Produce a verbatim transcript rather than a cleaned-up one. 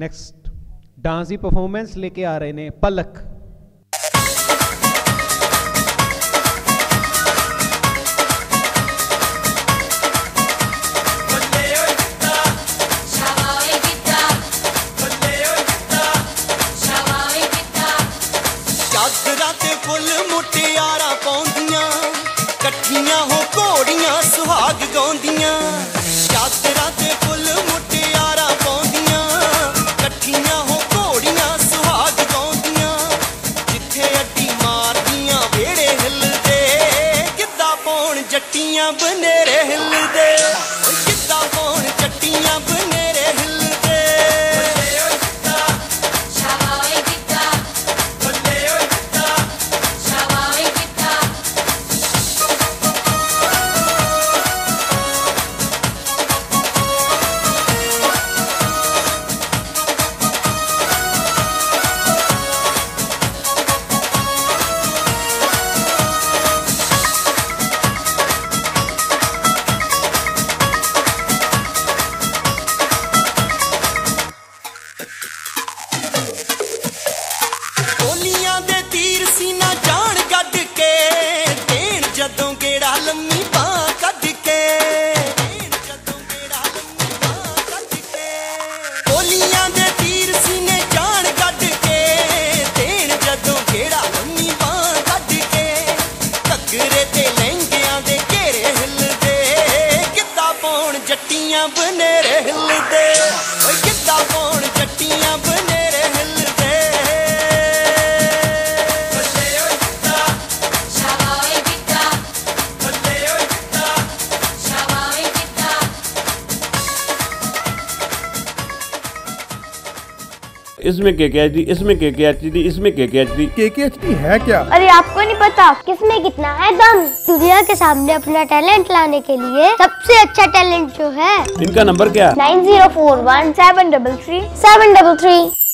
Next dance की performance लेके आ रहे ने पलक। फुल मुटियारा पौंदियां कट्ठियां हो घोड़ियां सुहाग गाउंदियां। चादरा ते फुल मुटियारा पौंदियां कट्ठियां हो घोड़ियां सुहाग गाउंदियां। जिथे अड्डी मारदियां वेड़े हिलदे गिद्धा पौण जट्टियां बनेरे हिलदे। गिद्धा पौण जट्टियां बनेरे हिलदे। जट्टियां बनेरे हिलदे। गिद्धा पौण जट्टियां बनेरे हिलदे। इसमें के के एच डी, इसमें के के एच डी, इसमें के के एच डी। के के एच डी है क्या? अरे आपको नहीं पता किसमें कितना है दम। दुनिया के सामने अपना टैलेंट लाने के लिए सबसे अच्छा टैलेंट जो है। इनका नंबर क्या? Nine zero four one seven double three seven double three.